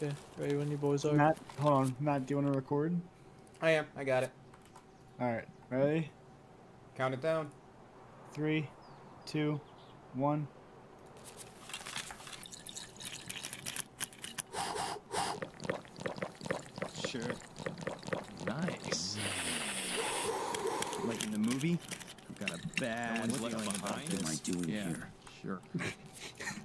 Okay, ready when you boys are. Matt, hold on. Matt, do you want to record? I am. I got it. All right, ready? Count it down. 3, 2, 1. Sure. Nice. Like in the movie, we've got a bad No one's feeling left about behind. this. What am I doing Yeah, here? sure.